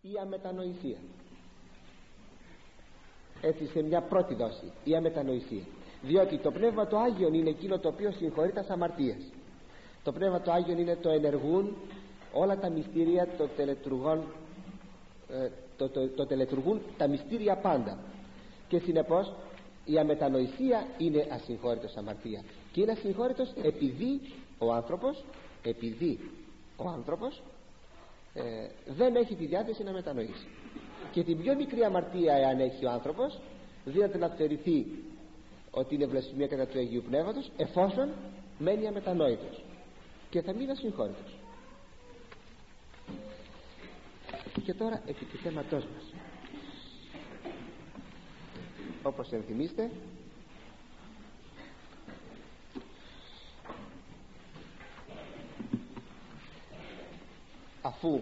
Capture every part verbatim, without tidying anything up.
η αμετανοησία. Έτσι, σε μια πρώτη δόση, η αμετανοησία. Διότι το Πνεύμα το Άγιον είναι εκείνο το οποίο συγχωρεί τας αμαρτίες. Το Πνεύμα το Άγιον είναι το ενεργούν όλα τα μυστήρια, το τελετουργούν, ε, το, το, το τελετουργούν τα μυστήρια πάντα. Και συνεπώς η αμετανοησία είναι ασυγχώρητος αμαρτία. Και είναι ασυγχώρητος επειδή ο άνθρωπος, επειδή ο άνθρωπος ε, δεν έχει τη διάθεση να μετανοήσει. Και την πιο μικρή αμαρτία, εάν έχει ο άνθρωπος, δύναται να θεωρηθεί ότι είναι βλασφημία κατά του Αγίου Πνεύματος, εφόσον μένει αμετανόητος και θα μείνει ασυγχώρητος. Και τώρα επί του θέματός μας, όπως ενθυμίστε, αφού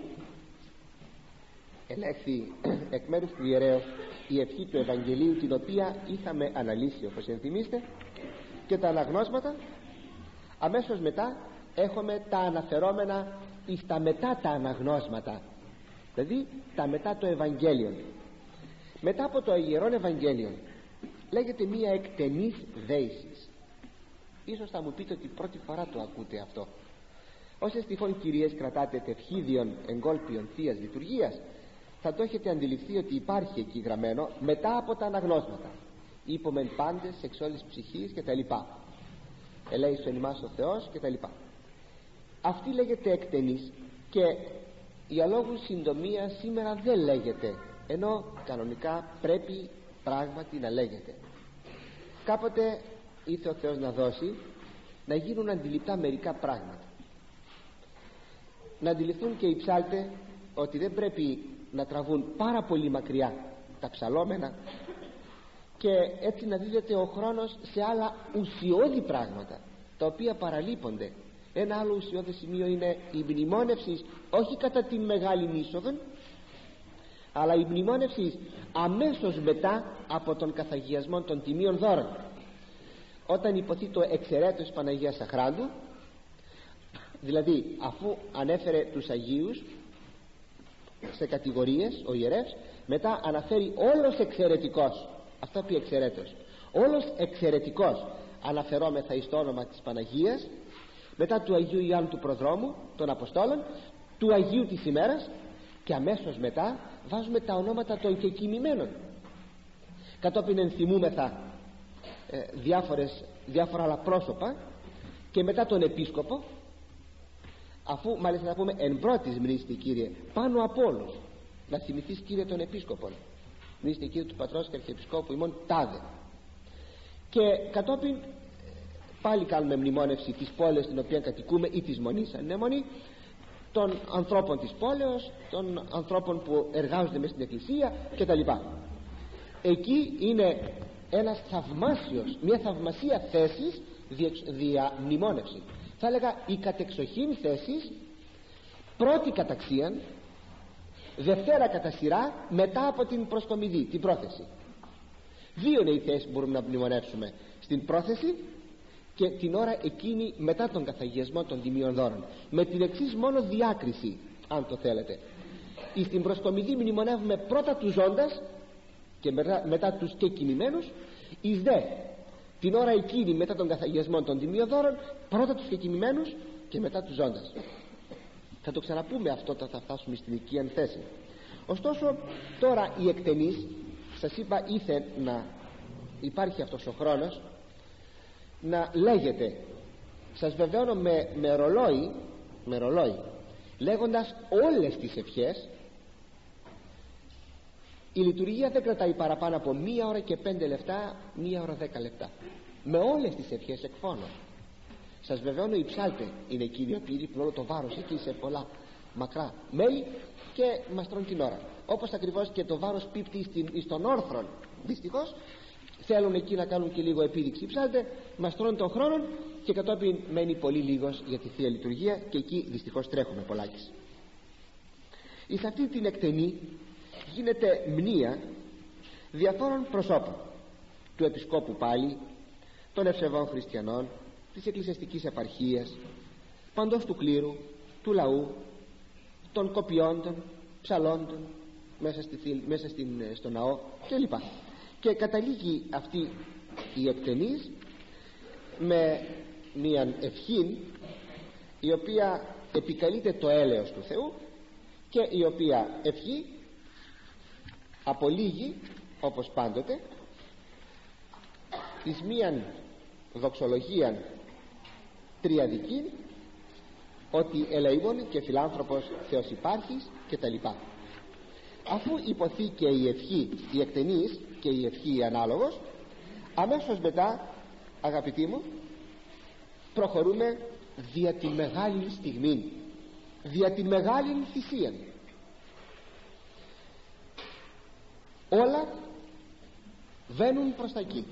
ελέγχθη εκ μέρους του ιερέως η ευχή του Ευαγγελίου, την οποία είχαμε αναλύσει, όπως ενθυμίστε, και τα αναγνώσματα, αμέσως μετά έχουμε τα αναφερόμενα εις τα μετά τα αναγνώσματα, δηλαδή τα μετά το Ευαγγέλιο. Μετά από το Ιερόν Ευαγγέλιο λέγεται μία εκτενής δέησης. Ίσως θα μου πείτε ότι πρώτη φορά το ακούτε αυτό. Όσες τυχόν κυρίες κρατάτε τευχίδιον εγκόλπιον θείας λειτουργίας, θα το έχετε αντιληφθεί ότι υπάρχει εκεί γραμμένο μετά από τα αναγνώσματα. Είπομεν πάντες εξ όλης ψυχής και τα λοιπά, ελέησον ημάς ο Θεός και τα λοιπά. Αυτή λέγεται εκτενής και για λόγους συντομίας σήμερα δεν λέγεται, ενώ κανονικά πρέπει πράγματι να λέγεται. Κάποτε ήρθε ο Θεός να δώσει να γίνουν αντιληπτά μερικά πράγματα, να αντιληφθούν και οι ψάλτες ότι δεν πρέπει να τραβούν πάρα πολύ μακριά τα ψαλόμενα, και έτσι να δίδεται ο χρόνος σε άλλα ουσιώδη πράγματα τα οποία παραλείπονται. Ένα άλλο ουσιώδη σημείο είναι η μνημόνευση, όχι κατά την μεγάλη είσοδο, αλλά η μνημόνευση αμέσως μετά από τον καθαγιασμό των τιμίων δώρων. Όταν υποθεί το εξαιρέτως της Παναγίας Αχράντου, δηλαδή αφού ανέφερε τους Αγίους σε κατηγορίες ο ιερεύς, μετά αναφέρει όλος εξαιρετικός, αυτό πει εξαιρέτως, όλος εξαιρετικός αναφερόμεθα εις το όνομα της Παναγίας, μετά του Αγίου Ιωάννου του Προδρόμου, των Αποστόλων, του Αγίου της ημέρας, και αμέσως μετά βάζουμε τα ονόματα των κεκοιμημένων. Κατόπιν ενθυμούμεθα ε, διάφορες, διάφορα άλλα πρόσωπα, και μετά τον Επίσκοπο, αφού μάλιστα θα πούμε εν πρώτης μνήστη Κύριε πάνω από όλους, να θυμηθείς Κύριε τον Επίσκοπον, μνήστη Κύριε του Πατρός και Αρχιεπισκόπου ημών τάδε. Και κατόπιν πάλι κάνουμε μνημόνευση της πόλης στην οποία κατοικούμε ή της μονής, αν είναι μονή, των ανθρώπων της πόλεως, των ανθρώπων που εργάζονται μες στην εκκλησία κτλ. Εκεί είναι ένας θαυμάσιος, μια θαυμασία θέσης δια μνημόνευση. Θα έλεγα η κατεξοχήν θέσης, πρώτη καταξίαν, δευτέρα κατά σειρά μετά από την προσκομιδή, την πρόθεση. Δύο είναι οι θέσεις που μπορούμε να μνημονεύσουμε, στην πρόθεση και την ώρα εκείνη μετά τον καθαγιασμό των τιμίων δώρων, με την εξής μόνο διάκριση, αν το θέλετε. Εις την προσκομιδή μνημονεύουμε πρώτα τους ζώντας και μετά, μετά τους και κινημένους, εις δε την ώρα εκείνη μετά τον καθαγιασμό των τιμίων δώρων πρώτα τους και κινημένους και μετά τους ζώντας. Θα το ξαναπούμε αυτό όταν θα φτάσουμε στην οικίαν θέση. Ωστόσο τώρα η εκτενής, σας είπα, ήθε να υπάρχει αυτός ο χρόνος να λέγεται, σας βεβαιώνω με, με ρολόι με ρολόι λέγοντας όλες τις ευχές. Η λειτουργία δεν κρατάει παραπάνω από μία ώρα και πέντε λεπτά, μία ώρα δέκα λεπτά, με όλες τις ευχές εκφώνω. Σας βεβαιώνω οι ψάλτες είναι εκείνοι οι οποίοι ρίχνουν όλο το βάρος εκεί σε πολλά μακρά μέλη και μας τρώνε την ώρα, όπως ακριβώς και το βάρος πίπτει στην, στον όρθρον. Δυστυχώς θέλουν εκεί να κάνουν και λίγο επίδειξη οι ψάλτες, μας τρώνε τον χρόνο και κατόπιν μένει πολύ λίγος για τη Θεία Λειτουργία, και εκεί δυστυχώς τρέχουμε πολλάκις. Εις αυτή την εκτενή γίνεται μνήα διαφόρων προσώπων, του Επισκόπου πάλι, των ευσεβών χριστιανών, της εκκλησιαστικής επαρχίας, παντός του κλήρου, του λαού, των κοπιόντων, ψαλόντων, μέσα, στη, μέσα στην, στο ναό κλπ. Και καταλήγει αυτή η εκτενής με μια ευχή η οποία επικαλείται το έλεος του Θεού και η οποία ευχή απολύγει όπως πάντοτε εις μίαν δοξολογίαν τριαδική, ότι ελεήμων και φιλάνθρωπος Θεός υπάρχεις και τα λοιπά. Αφού υποθεί και η ευχή η εκτενής και η ευχή η ανάλογος, αμέσως μετά, αγαπητοί μου, προχωρούμε δια τη μεγάλη στιγμή, δια τη μεγάλη θυσία. Όλα βαίνουν προς τα εκεί.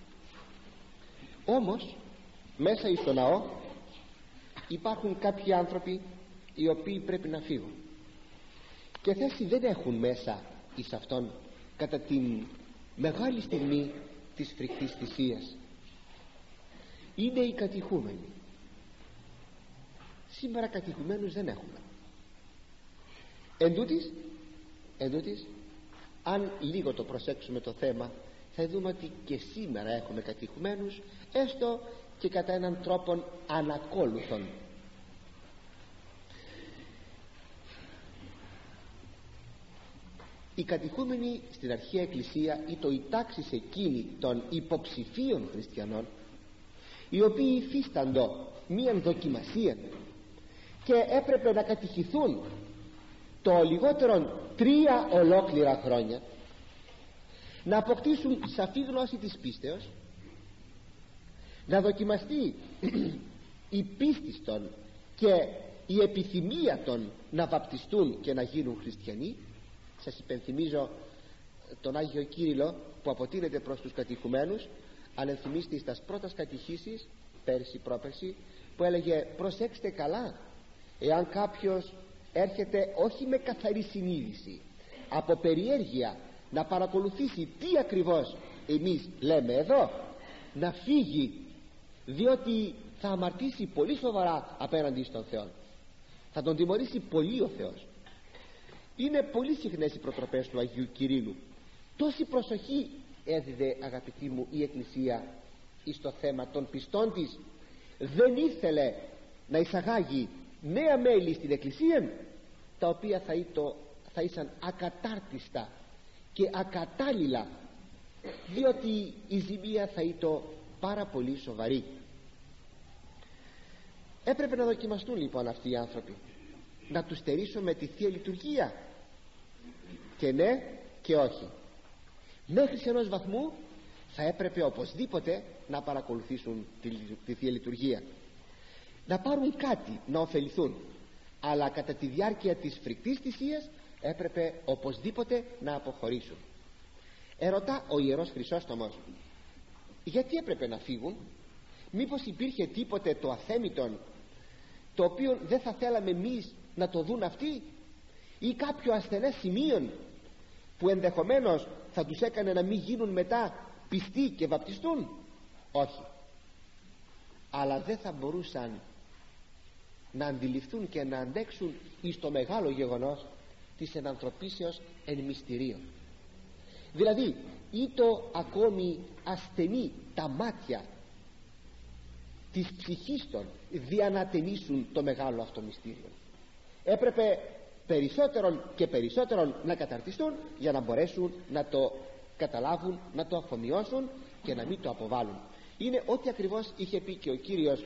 Όμως μέσα εις το ναό υπάρχουν κάποιοι άνθρωποι οι οποίοι πρέπει να φύγουν και θέση δεν έχουν μέσα εις αυτόν κατά την μεγάλη στιγμή της φρικτής θυσίας. Είναι οι κατηχούμενοι. Σήμερα κατηχουμένους δεν έχουμε. Εν τούτοις, εν τούτοις, αν λίγο το προσέξουμε το θέμα, θα δούμε ότι και σήμερα έχουμε κατηχουμένους, έστω και κατά έναν τρόπον ανακόλουθον. Οι κατηχούμενοι στην αρχαία εκκλησία ή το η τάξη εκείνη των υποψηφίων χριστιανών, οι οποίοι υφίσταντο μίαν δοκιμασία και έπρεπε να κατηχηθούν το λιγότερον τρία ολόκληρα χρόνια, να αποκτήσουν σαφή γνώση της πίστεως, να δοκιμαστεί η πίστη των και η επιθυμία των να βαπτιστούν και να γίνουν χριστιανοί. Σας υπενθυμίζω τον Άγιο Κύριλλο που αποτείνεται προς τους κατηχουμένους, αν ενθυμίστε στις πρώτες κατηχήσεις πέρσι πρόπερσι, που έλεγε προσέξτε καλά, εάν κάποιος έρχεται όχι με καθαρή συνείδηση, από περιέργεια να παρακολουθήσει τι ακριβώς εμείς λέμε εδώ, να φύγει, διότι θα αμαρτήσει πολύ σοβαρά απέναντι στον Θεό, θα τον τιμωρήσει πολύ ο Θεός. Είναι πολύ συχνές οι προτροπές του Αγίου Κυρίλλου. Τόση προσοχή έδιδε, αγαπητοί μου, η Εκκλησία εις το θέμα των πιστών της. Δεν ήθελε να εισαγάγει νέα μέλη στην Εκκλησία, τα οποία θα, ήτο, θα ήσαν ακατάρτιστα και ακατάλληλα, διότι η ζημία θα ήτο πάρα πολύ σοβαρή. Έπρεπε να δοκιμαστούν λοιπόν αυτοί οι άνθρωποι, να τους στερήσουμε τη Θεία Λειτουργία, και ναι και όχι. Μέχρι σε ενός βαθμού θα έπρεπε οπωσδήποτε να παρακολουθήσουν τη, τη Θεία Λειτουργία, να πάρουν κάτι, να ωφεληθούν, αλλά κατά τη διάρκεια της φρικτής θυσίας έπρεπε οπωσδήποτε να αποχωρήσουν. Ερωτά ο Ιερός Χρυσόστομος, γιατί έπρεπε να φύγουν? Μήπως υπήρχε τίποτε το αθέμητον, το οποίο δεν θα θέλαμε εμείς να το δουν αυτοί, ή κάποιο ασθενές σημείο που ενδεχομένως θα τους έκανε να μην γίνουν μετά πιστοί και βαπτιστούν? Όχι. Αλλά δεν θα μπορούσαν να αντιληφθούν και να αντέξουν εις το μεγάλο γεγονός της ενανθρωπίσεως εν μυστηρίων. Δηλαδή ήτο ακόμη ασθενή τα μάτια της ψυχής των δια να ταινίσουν το μεγάλο αυτό μυστήριο. Έπρεπε περισσότερον και περισσότερον να καταρτιστούν για να μπορέσουν να το καταλάβουν, να το αφομοιώσουν και να μην το αποβάλουν. Είναι ό,τι ακριβώς είχε πει και ο Κύριος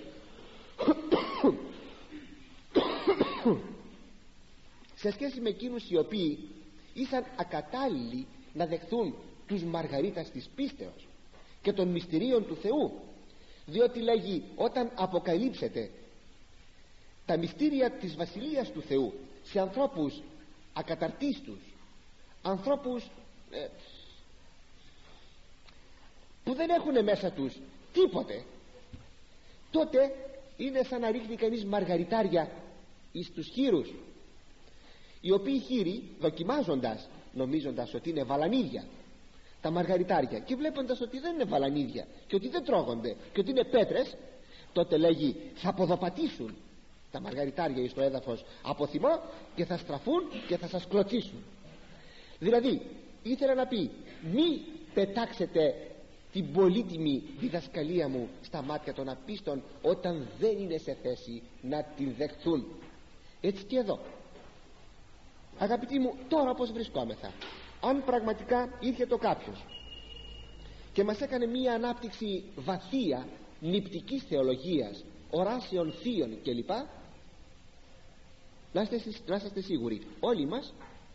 σε σχέση με εκείνους οι οποίοι ήσαν ακατάλληλοι να δεχθούν τους μαργαρίτας της πίστεως και των μυστηρίων του Θεού, διότι λέγει όταν αποκαλύψετε τα μυστήρια της Βασιλείας του Θεού σε ανθρώπους ακαταρτίστους, ανθρώπους ε, που δεν έχουν μέσα τους τίποτε, τότε είναι σαν να ρίχνει κανείς μαργαριτάρια εις τους χήρους, οι οποίοι χήροι δοκιμάζοντας, νομίζοντας ότι είναι βαλανίδια τα μαργαριτάρια και βλέποντας ότι δεν είναι βαλανίδια και ότι δεν τρώγονται και ότι είναι πέτρες, τότε λέγει θα ποδοπατήσουν τα μαργαριτάρια εις το έδαφος από θυμό και θα στραφούν και θα σας κλωτσίσουν. Δηλαδή ήθελε να πει μη πετάξετε την πολύτιμη διδασκαλία μου στα μάτια των απίστων όταν δεν είναι σε θέση να την δεχθούν. Έτσι και εδώ, αγαπητοί μου, τώρα πως βρισκόμεθα, αν πραγματικά ήρθε το κάποιος και μας έκανε μία ανάπτυξη βαθία νηπτικής θεολογίας, οράσεων θείων κλπ, να είστε, να είστε σίγουροι όλοι μας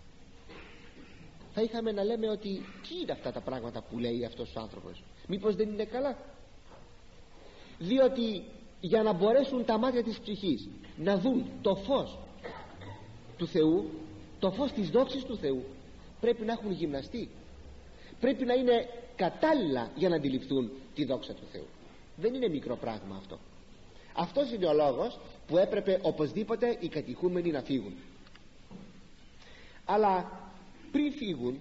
θα είχαμε να λέμε ότι τι είναι αυτά τα πράγματα που λέει αυτός ο άνθρωπος, μήπως δεν είναι καλά? Διότι για να μπορέσουν τα μάτια της ψυχής να δουν το φως του Θεού, το φως της δόξης του Θεού, πρέπει να έχουν γυμναστεί, πρέπει να είναι κατάλληλα για να αντιληφθούν τη δόξα του Θεού. Δεν είναι μικρό πράγμα αυτό. Αυτός είναι ο λόγος που έπρεπε οπωσδήποτε οι κατηχούμενοι να φύγουν. Αλλά πριν φύγουν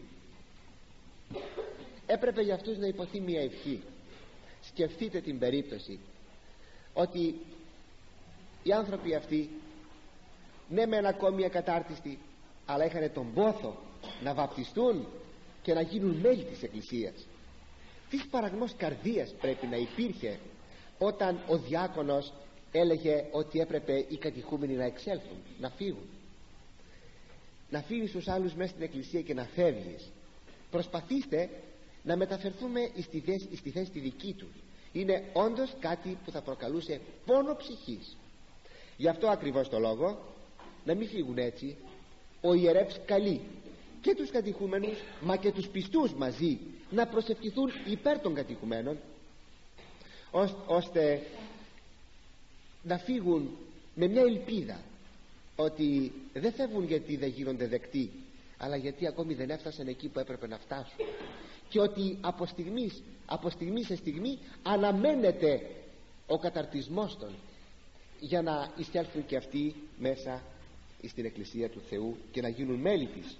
έπρεπε για αυτούς να υποθεί μια ευχή. Σκεφτείτε την περίπτωση ότι οι άνθρωποι αυτοί, ναι μεν ακόμη ακατάρτιστοι, αλλά είχαν τον πόθο να βαπτιστούν και να γίνουν μέλη της Εκκλησίας. Τι παραγμός καρδίας πρέπει να υπήρχε όταν ο διάκονος έλεγε ότι έπρεπε οι κατηχούμενοι να εξέλθουν, να φύγουν. Να φύγεις τους άλλους μέσα στην Εκκλησία και να φεύγεις. Προσπαθήστε να μεταφερθούμε στη θέση, στη θέση τη δική τους. Είναι όντως κάτι που θα προκαλούσε πόνο ψυχής. Γι' αυτό ακριβώς το λόγο, να μην φύγουν έτσι, ο ιερεύς καλεί και τους κατηχούμενους μα και τους πιστούς μαζί να προσευχηθούν υπέρ των κατηχουμένων, ώστε να φύγουν με μια ελπίδα ότι δεν φεύγουν γιατί δεν γίνονται δεκτοί, αλλά γιατί ακόμη δεν έφτασαν εκεί που έπρεπε να φτάσουν, και ότι από, στιγμής, από στιγμή σε στιγμή αναμένεται ο καταρτισμός των για να εισέλθουν και αυτοί μέσα στην Εκκλησία του Θεού και να γίνουν μέλη της.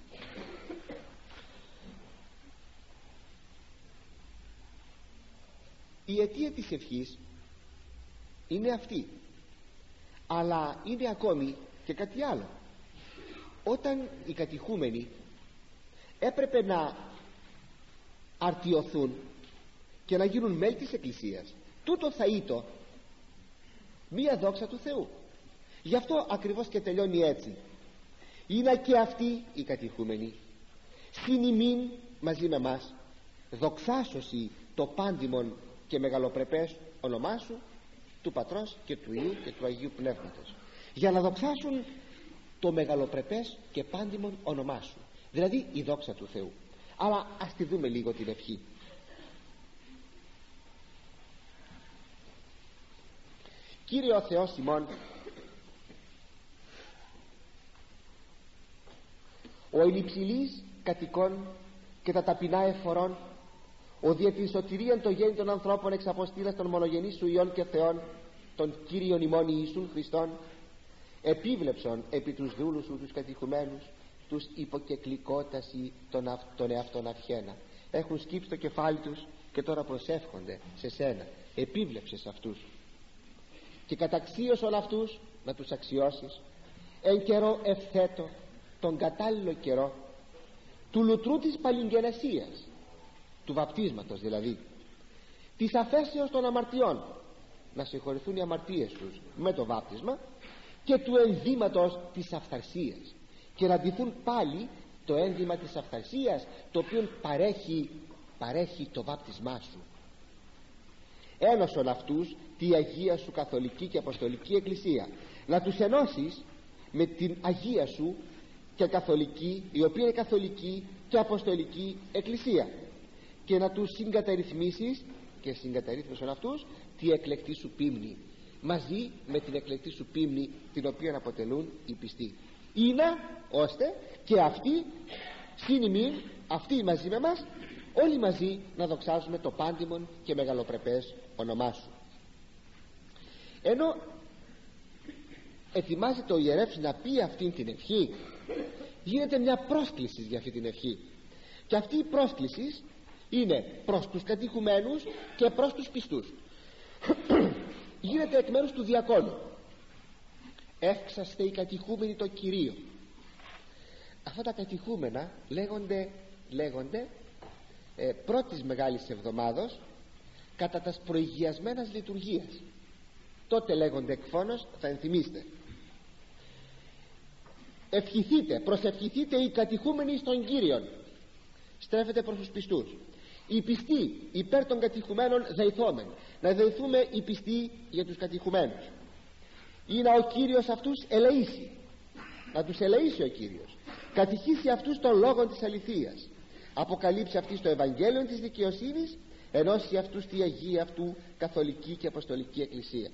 Η αιτία της ευχής είναι αυτή, αλλά είναι ακόμη και κάτι άλλο. Όταν οι κατηχούμενοι έπρεπε να αρτιωθούν και να γίνουν μέλη της Εκκλησίας, τούτο θα ήτο μία δόξα του Θεού. Γι' αυτό ακριβώς και τελειώνει έτσι: είναι και αυτοί οι κατηχούμενοι συν ημίν μαζί με μας δοξάσωση το πάντιμον και μεγαλοπρεπές όνομά σου, του Πατρός και του Υιού και του Αγίου Πνεύματος, για να δοξάσουν το μεγαλοπρεπές και πάντιμον όνομά σου, δηλαδή η δόξα του Θεού. Αλλά ας τη δούμε λίγο την ευχή. Κύριε ο Θεός ημών, ο ηλυψηλής κατοικών και τα ταπεινά εφορών, ο δια την σωτηρίαν των γέννητων ανθρώπων εξ αποστήλας των μονογενής σου Υιών και Θεών, των Κύριων ημών Ιησούν Χριστών, επίβλεψον επί τους δούλους σου τους κατηχουμένους, τους υποκεκλικόταση των, αυ, των εαυτών αυχένα. Έχουν σκύψει το κεφάλι τους και τώρα προσεύχονται σε σένα. Επίβλεψε σε αυτούς και καταξίωσον αυτούς, να τους αξιώσεις εν καιρό ευθέτω, τον κατάλληλο καιρό του λουτρού της παλιγγενεσίας, του βαπτίσματος δηλαδή, της αφέσεως των αμαρτιών, να συγχωρηθούν οι αμαρτίες τους με το βάπτισμα, και του ενδύματος της αυθαρσίας, και να ντυθούν πάλι το ένδυμα της αυθαρσίας, το οποίο παρέχει, παρέχει το βάπτισμά σου. Ένωσον αυτούς τη Αγία σου Καθολική και Αποστολική Εκκλησία, να τους ενώσεις με την Αγία σου και Καθολική, η οποία είναι Καθολική και Αποστολική Εκκλησία, και να τους συγκαταρρυθμίσεις και συγκαταρρύθμισον αυτούς τη εκλεκτή σου πίμνη, μαζί με την εκλεκτή σου πίμνη, την οποία αποτελούν οι πιστοί. Είναι ώστε και αυτοί συν ημίν, αυτοί μαζί με μας, όλοι μαζί να δοξάζουμε το πάντιμον και μεγαλοπρεπές όνομά σου. Ενώ ετοιμάζεται ο ιερεύς να πει αυτήν την ευχή, γίνεται μια πρόσκληση για αυτή την ευχή, και αυτή η πρόσκληση είναι προς τους κατηχουμένους και προς τους πιστούς. Γίνεται εκ μέρους του διακόνου. Εύξαστε οι κατηχούμενοι το Κυρίο, αυτά τα κατηχούμενα λέγονται, λέγονται ε, πρώτης Μεγάλης Εβδομάδος κατά τας προηγιασμένας λειτουργίας. Τότε λέγονται εκφώνως, θα ενθυμίστε. Ευχηθείτε, προσευχηθείτε οι κατηχούμενοι στον Κύριον. Στρέφεται προς τους πιστούς. Οι πιστοί υπέρ των κατηχουμένων δεηθόμεν. Να δεηθούμε οι πιστοί για τους κατηχουμένους. Ή να ο Κύριος αυτούς ελεήσει, να τους ελεήσει ο Κύριος, κατηχήσει αυτούς των λόγων της αληθείας, αποκαλύψει αυτής το Ευαγγέλιο της δικαιοσύνης, ενώσει αυτούς τη Αγία αυτού καθολική και αποστολική εκκλησία.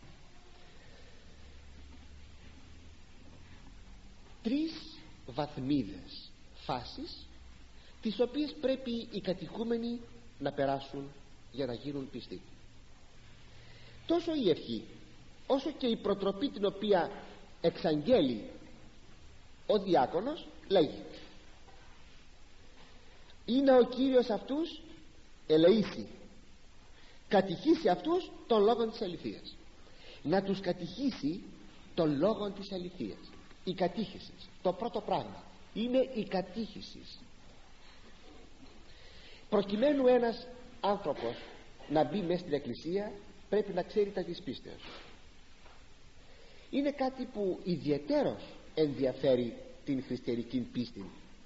Τρεις βαθμίδες, φάσεις, τις οποίες πρέπει οι κατηχούμενοι να περάσουν για να γίνουν πιστοί. Τόσο η ευχή όσο και η προτροπή την οποία εξαγγέλει ο διάκονος λέγει: είναι ο Κύριος αυτούς ελεήσει, κατηχήσει αυτούς των λόγων της αληθείας. Να τους κατηχήσει των λόγων της αληθείας. Η κατήχηση, το πρώτο πράγμα είναι η κατήχηση. Προκειμένου ένας άνθρωπος να μπει μέσα στην εκκλησία πρέπει να ξέρει τα της πίστεως. Είναι κάτι που ιδιαιτέρως ενδιαφέρει την χριστιανική πίστη.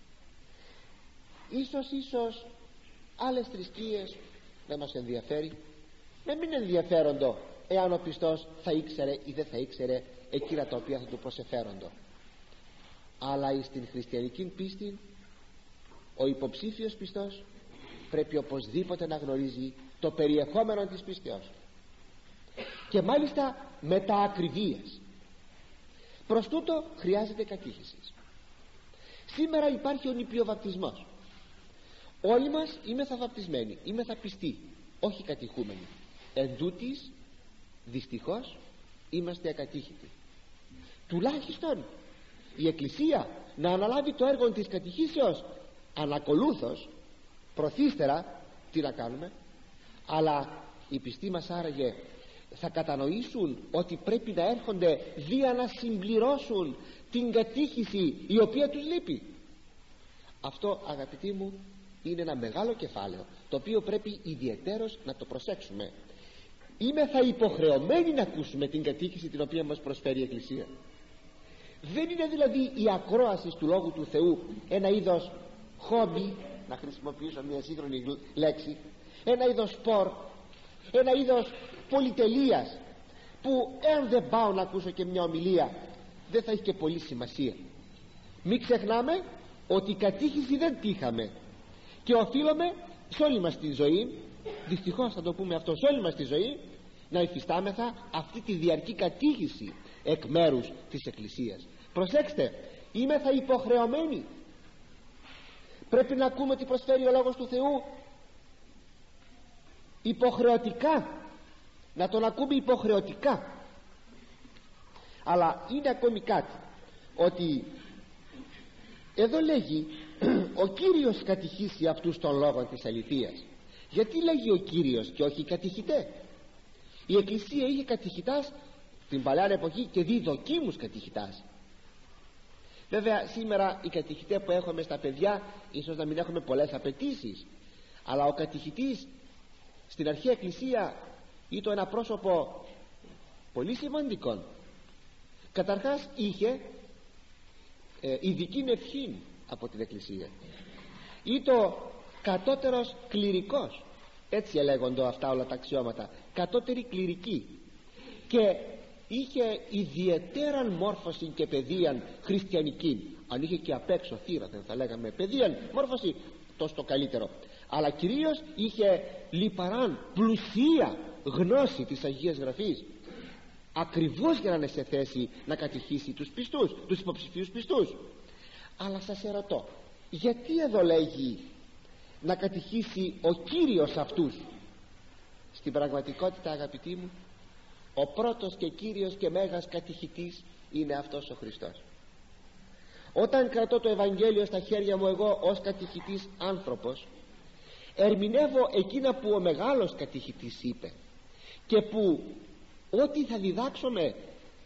Ίσως ίσως άλλες θρησκείες δεν μας ενδιαφέρει, να μην ενδιαφέροντο εάν ο πιστός θα ήξερε ή δεν θα ήξερε εκείνα τα οποία θα του προσεφέροντο. Αλλά στην χριστιανική πίστη ο υποψήφιος πιστός πρέπει οπωσδήποτε να γνωρίζει το περιεχόμενο της πίστεως, και μάλιστα με τα ακριβίας. Προς τούτο χρειάζεται κατήχηση. Σήμερα υπάρχει ο νηπιοβαπτισμός. Όλοι μας είμεθα βαπτισμένοι, είμεθα πιστοί, όχι κατηχούμενοι. Εν τούτοις, δυστυχώς είμαστε ακατήχητοι. Τουλάχιστον η Εκκλησία να αναλάβει το έργο της κατηχήσεως, ανακολούθως προθύστερα τι να κάνουμε. Αλλά οι πιστοί μας άραγε θα κατανοήσουν ότι πρέπει να έρχονται δια να συμπληρώσουν την κατήχηση η οποία τους λείπει. Αυτό, αγαπητοί μου, είναι ένα μεγάλο κεφάλαιο το οποίο πρέπει ιδιαιτέρως να το προσέξουμε. Είμαι θα υποχρεωμένοι να ακούσουμε την κατήχηση την οποία μας προσφέρει η Εκκλησία. Δεν είναι δηλαδή η ακρόαση του Λόγου του Θεού ένα είδος χόμπι, να χρησιμοποιήσω μια σύγχρονη λέξη, ένα είδος σπορ, ένα είδος πολυτελείας, που εάν δεν πάω να ακούσω και μια ομιλία δεν θα έχει και πολύ σημασία. Μην ξεχνάμε ότι η κατήχηση δεν τύχαμε και οφείλουμε σε όλη μας τη ζωή, δυστυχώς θα το πούμε αυτό, σε όλη μας τη ζωή να υφιστάμεθα αυτή τη διαρκή κατήχηση εκ μέρους της Εκκλησίας. Προσέξτε, είμαι θα υποχρεωμένοι, πρέπει να ακούμε τι προσφέρει ο Λόγος του Θεού υποχρεωτικά, να τον ακούμε υποχρεωτικά. Αλλά είναι ακόμη κάτι, ότι εδώ λέγει ο Κύριος κατηχήσει αυτούς των λόγων της αληθείας. Γιατί λέγει ο Κύριος και όχι οι κατηχητές? Η Εκκλησία είχε κατηχητάς την παλιά εποχή και διδοκίμους κατηχητάς. Βέβαια σήμερα οι κατηχητές που έχουμε στα παιδιά ίσως να μην έχουμε πολλές απαιτήσεις, αλλά ο κατηχητής στην αρχαία Εκκλησία ήταν ένα πρόσωπο πολύ σημαντικό. Καταρχάς είχε ε, ειδική ευχή από την Εκκλησία. Ήταν κατώτερος κληρικός, έτσι λέγονται αυτά όλα τα αξιώματα, κατώτερη κληρική, και είχε ιδιαιτέραν μόρφωση και παιδείαν χριστιανική. Αν είχε και απ' έξω θύρατα, θα λέγαμε παιδείαν μόρφωση, τόσο το καλύτερο. Αλλά κυρίως είχε λιπαράν πλουσία γνώση της Αγίας Γραφής, ακριβώς για να είναι σε θέση να κατηχήσει τους πιστούς, τους υποψηφίους πιστούς. Αλλά σας ερωτώ, γιατί εδώ λέγει να κατηχήσει ο Κύριος αυτούς? Στην πραγματικότητα, αγαπητοί μου, ο πρώτος και κύριος και μέγας κατηχητής είναι αυτός ο Χριστός. Όταν κρατώ το Ευαγγέλιο στα χέρια μου εγώ ως κατηχητής άνθρωπος, ερμηνεύω εκείνα που ο μεγάλος κατηχητής είπε, και που ό,τι θα διδάξουμε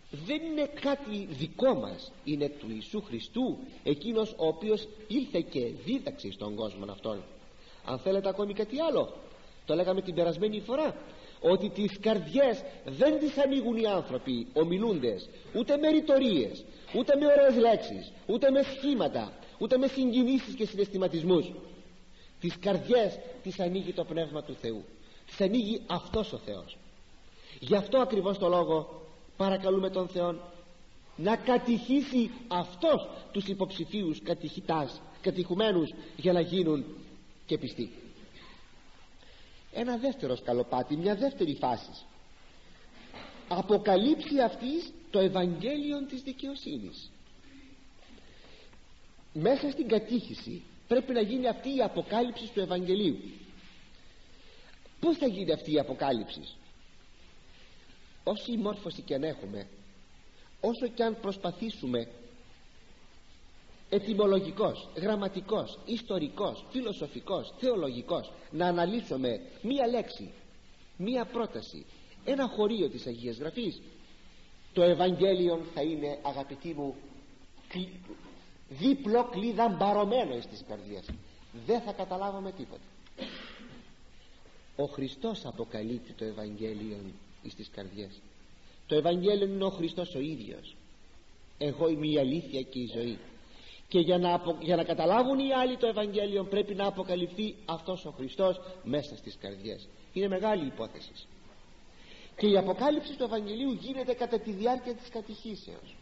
δεν είναι κάτι δικό μας, είναι του Ιησού Χριστού, εκείνος ο οποίος ήλθε και δίδαξε στον κόσμο αυτόν. Αν θέλετε ακόμη κάτι άλλο, το λέγαμε την περασμένη φορά, ότι τις καρδιές δεν τις ανοίγουν οι άνθρωποι ομιλούντες, ούτε με ρητορίες, ούτε με ωραίες λέξεις, ούτε με σχήματα, ούτε με συγκινήσεις και συναισθηματισμούς. Τις καρδιές τις ανοίγει το Πνεύμα του Θεού, τις ανοίγει αυτός ο Θεός. Γι' αυτό ακριβώς το λόγο παρακαλούμε τον Θεό να κατηχήσει αυτός τους υποψηφίους κατηχητάς, κατηχουμένους, για να γίνουν και πιστοί. Ένα δεύτερο σκαλοπάτι, μια δεύτερη φάση, αποκαλύψει αυτής το Ευαγγέλιο της δικαιοσύνης. Μέσα στην κατήχηση πρέπει να γίνει αυτή η αποκάλυψη του Ευαγγελίου. Πώς θα γίνει αυτή η αποκάλυψη? Όση μόρφωση και αν έχουμε, όσο και αν προσπαθήσουμε ετυμολογικός, γραμματικός, ιστορικός, φιλοσοφικός, θεολογικός να αναλύσουμε μία λέξη, μία πρόταση, ένα χωρίο της Αγίας Γραφής, το Ευαγγέλιο θα είναι, αγαπητοί μου, δίπλο κλειδαμπαρωμένο στις καρδιές. Δεν θα καταλάβουμε τίποτα. Ο Χριστός αποκαλύπτει το Ευαγγέλιο στις καρδιές. Το Ευαγγέλιο είναι ο Χριστός ο ίδιος. Εγώ είμαι η αλήθεια και η ζωή. Και για να, απο, για να καταλάβουν οι άλλοι το Ευαγγέλιο πρέπει να αποκαλυφθεί αυτός ο Χριστός μέσα στις καρδιές. Είναι μεγάλη υπόθεση. Και η αποκάλυψη του Ευαγγελίου γίνεται κατά τη διάρκεια της κατηχήσεως.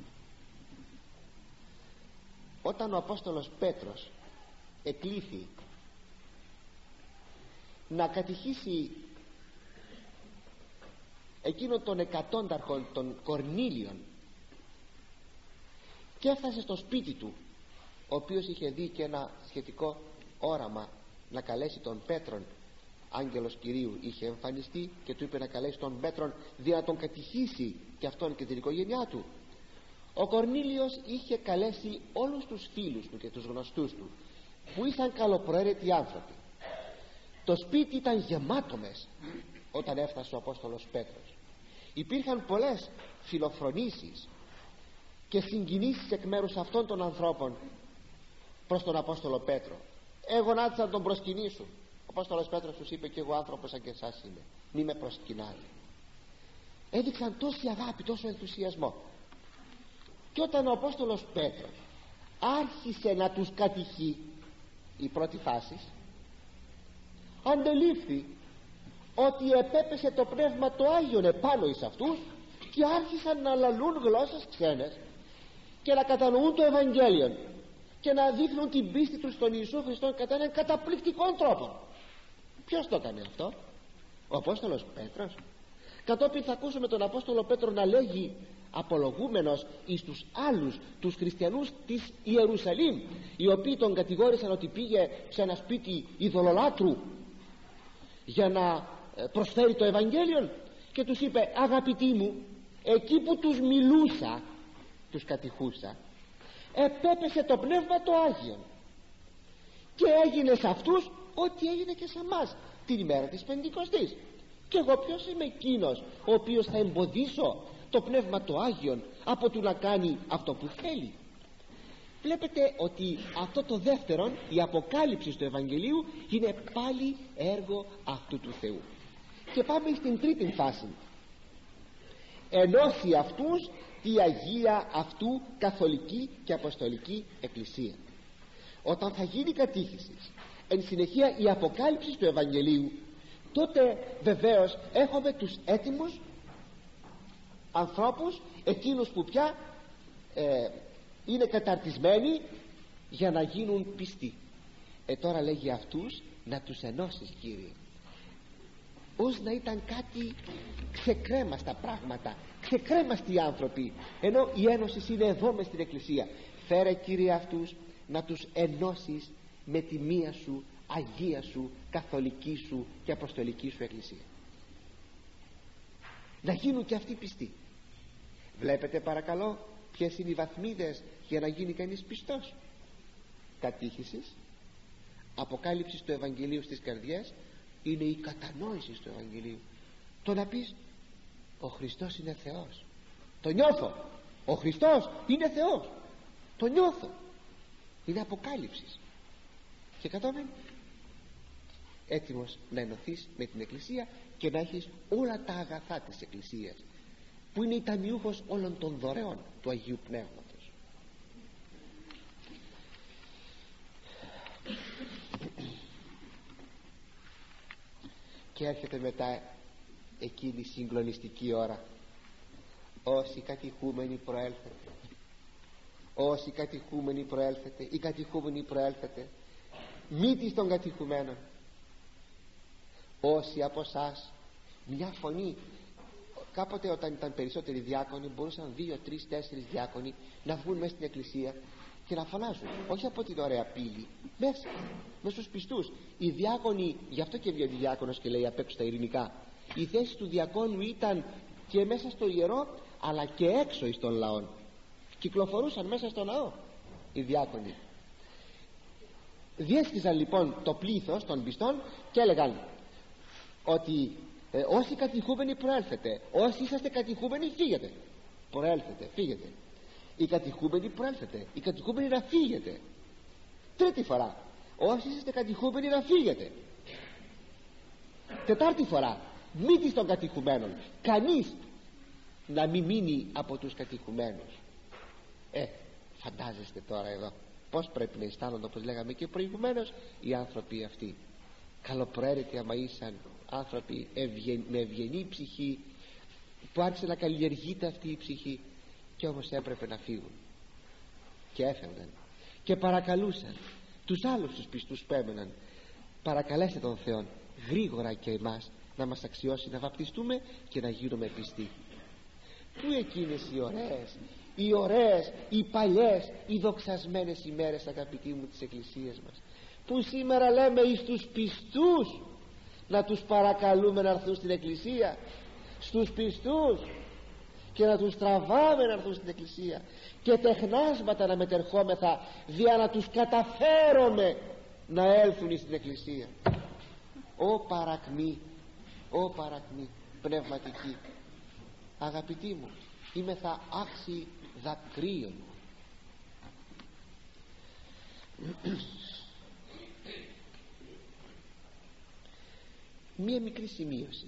Όταν ο Απόστολος Πέτρος εκλήθη να κατηχήσει εκείνον των εκατόνταρχων των Κορνήλιων και έφτασε στο σπίτι του, ο οποίος είχε δει και ένα σχετικό όραμα να καλέσει τον Πέτρον, άγγελος Κυρίου είχε εμφανιστεί και του είπε να καλέσει τον Πέτρον δια να τον κατηχήσει και αυτόν και την οικογένειά του. Ο Κορνήλιος είχε καλέσει όλους τους φίλους του και τους γνωστούς του, που ήσαν καλοπροαίρετοι άνθρωποι. Το σπίτι ήταν γεμάτο μέσα όταν έφτασε ο Απόστολος Πέτρος. Υπήρχαν πολλές φιλοφρονήσεις και συγκινήσεις εκ μέρους αυτών των ανθρώπων προς τον Απόστολο Πέτρο. Εγωνάτισαν να τον προσκυνήσουν. Ο Απόστολος Πέτρος τους είπε: και εγώ άνθρωπος σαν και εσάς είμαι, μη με προσκυνάτε. Έδειξαν τόση αγάπη, τόσο ενθουσιασμό. Και όταν ο Απόστολος Πέτρος άρχισε να τους κατηχεί, η πρώτη φάση, αντελήφθη ότι επέπεσε το Πνεύμα το Άγιον επάνω εις αυτούς και άρχισαν να λαλούν γλώσσες ξένες και να κατανοούν το Ευαγγέλιο και να δείχνουν την πίστη τους στον Ιησού Χριστό κατά έναν καταπληκτικό τρόπο. Ποιος το έκανε αυτό? Ο Απόστολος Πέτρος. Κατόπιν θα ακούσουμε τον Απόστολο Πέτρο να λέγει, απολογούμενος εις τους άλλους τους χριστιανούς της Ιερουσαλήμ, οι οποίοι τον κατηγόρησαν ότι πήγε σε ένα σπίτι ειδωλολάτρου για να προσφέρει το Ευαγγέλιο, και τους είπε: αγαπητοί μου, εκεί που τους μιλούσα, τους κατηχούσα, επέπεσε το Πνεύμα το Άγιον και έγινε σε αυτούς ό,τι έγινε και σε εμάς την ημέρα της Πεντηκοστής. Και εγώ ποιος είμαι εκείνος ο οποίος θα εμποδίσω το Πνεύμα το Άγιον από του να κάνει αυτό που θέλει? Βλέπετε ότι αυτό το δεύτερον, η αποκάλυψη του Ευαγγελίου, είναι πάλι έργο αυτού του Θεού. Και πάμε στην τρίτη φάση. Ενώσει αυτούς η Αγία αυτού καθολική και αποστολική εκκλησία. Όταν θα γίνει κατήχηση, εν συνεχεία η αποκάλυψη του Ευαγγελίου, τότε βεβαίως έχουμε τους έτοιμους ανθρώπους, εκείνους που πια ε, είναι καταρτισμένοι για να γίνουν πιστοί. Ε τώρα λέγει αυτούς να τους ενώσεις, Κύριε, ως να ήταν κάτι ξεκρέμαστα πράγματα, ξεκρέμαστοι άνθρωποι, ενώ η ένωση είναι εδώ μες στην εκκλησία. Φέρε, Κύριε, αυτούς να τους ενώσεις με τη μία σου Αγία σου, καθολική σου και αποστολική σου εκκλησία, να γίνουν και αυτοί πιστοί. Βλέπετε παρακαλώ ποιες είναι οι βαθμίδες για να γίνει κανείς πιστός? Κατήχησης, αποκάλυψης του Ευαγγελίου στις καρδιές, είναι η κατανόηση του Ευαγγελίου. Το να πεις: ο Χριστός είναι Θεός, Το νιώθω. Ο Χριστός είναι Θεός. Το νιώθω. Είναι αποκάλυψη. Και κατόπιν έτοιμος να ενωθείς με την Εκκλησία και να έχεις όλα τα αγαθά της Εκκλησίας, που είναι η ταμιούχος όλων των δωρεών του Αγίου Πνεύματος. Και έρχεται μετά εκείνη η συγκλονιστική ώρα. Όσοι κατηχούμενοι προέλθετε, όσοι κατηχούμενοι προέλθετε, οι κατηχούμενοι προέλθετε, μύτης των κατηχουμένων. Όσοι από εσάς, μια φωνή, κάποτε όταν ήταν περισσότεροι διάκονοι, μπορούσαν δύο, τρεις, τέσσερις διάκονοι να βγουν μέσα στην εκκλησία και να φωνάζουν, όχι από την ωραία πύλη, μέσα, μέσα στους πιστούς. Οι διάκονοι, γι' αυτό και βγαίνει διάκονος και λέει απ' έξω τα ειρηνικά, η θέση του διακόνου ήταν και μέσα στο ιερό αλλά και έξω εις των λαών. Κυκλοφορούσαν μέσα στο λαό οι διάκονοι. Διέσχιζαν λοιπόν το πλήθος των πιστών και έλεγαν ότι ε, όσοι κατηχούμενοι προέλθετε, όσοι είσαστε κατηχούμενοι φύγετε. Προέλθετε, φύγετε. Οι κατηχούμενοι προέλθετε, οι κατηχούμενοι να φύγετε. Τρίτη φορά, όσοι είσαστε κατηχούμενοι να φύγετε. Τετάρτη φορά, μύτης των κατηχουμένων, κανείς να μην μείνει από τους κατηχουμένους. Ε, φαντάζεστε τώρα εδώ πως πρέπει να αισθάνονται, όπως λέγαμε και προηγουμένως, οι άνθρωποι αυτοί. Καλοπροαίρετοι άμα ήσαν άνθρωποι ευγεν, με ευγενή ψυχή, που άρχισε να καλλιεργείται αυτή η ψυχή, και όμως έπρεπε να φύγουν και έφευγαν και παρακαλούσαν τους άλλους τους πιστούς που έμεναν, παρακαλέστε τον Θεό γρήγορα και εμάς να μας αξιώσει να βαπτιστούμε και να γίνουμε πιστοί. Πού εκείνες οι ωραίες, οι ωραίες, οι παλιές, οι δοξασμένες ημέρες, αγαπητοί μου, της Εκκλησίας μας, που σήμερα λέμε εις τους πιστούς να τους παρακαλούμε να έρθουν στην Εκκλησία, στους πιστούς, και να τους τραβάμε να έρθουν στην Εκκλησία, και τεχνάσματα να μετερχόμεθα δια να τους καταφέρουμε να έλθουν στην Εκκλησία. Ω παρακμή, ω παρακμή πνευματική, αγαπητοί μου, είμαι θα άξιοι δακρύων. Μία μικρή σημείωση.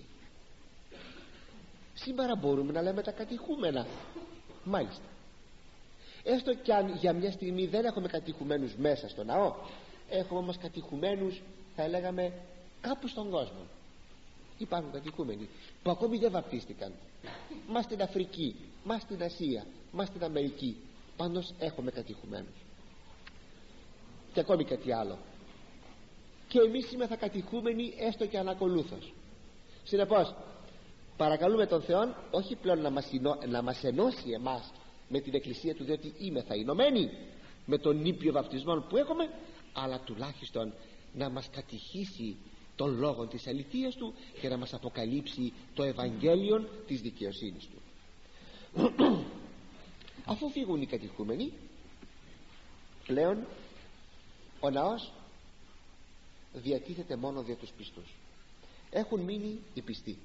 Σήμερα μπορούμε να λέμε τα κατηχούμενα, μάλιστα, έστω κι αν για μια στιγμή δεν έχουμε κατηχουμένους μέσα στο ναό, έχουμε όμως κατηχουμένους, θα λέγαμε, κάπου στον κόσμο. Υπάρχουν κατηχούμενοι που ακόμη δεν βαπτίστηκαν, μας στην Αφρική, μας στην Ασία, μας στην Αμερική, πάντως έχουμε κατηχουμένους. Και ακόμη κάτι άλλο, και εμείς είμαστε κατηχούμενοι έστω και ανακολούθως. Συνεπώς παρακαλούμε τον Θεό όχι πλέον να μας, ενώ, να μας ενώσει εμάς με την Εκκλησία του, διότι είμαι θα ενωμένοι με τον νήπιο βαπτισμό που έχουμε, αλλά τουλάχιστον να μας κατηχήσει των λόγων της αληθείας του και να μας αποκαλύψει το Ευαγγέλιο της δικαιοσύνης του. Αφού φύγουν οι κατηχούμενοι, πλέον ο ναός διατίθεται μόνο για τους πιστούς. Έχουν μείνει οι πιστοί.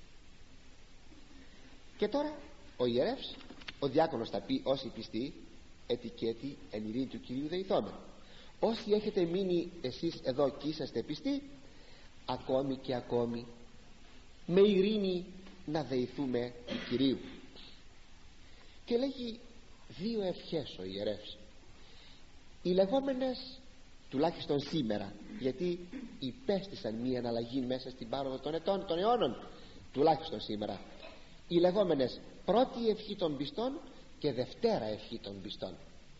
Και τώρα ο ιερεύς, ο διάκονος θα πει όσοι πιστοί, έτι και έτι εν ειρήνη του Κυρίου δεηθόμεν. Όσοι έχετε μείνει εσείς εδώ και είσαστε πιστοί, ακόμη και ακόμη με ειρήνη να δεηθούμε του Κυρίου. Και λέγει δύο ευχές ο ιερεύς, οι λεγόμενες, τουλάχιστον σήμερα, γιατί υπέστησαν μία αναλλαγή μέσα στην πάροδο των ετών, των αιώνων, τουλάχιστον σήμερα, οι λεγόμενες πρώτη ευχή των πιστών και δευτέρα ευχή των πιστών.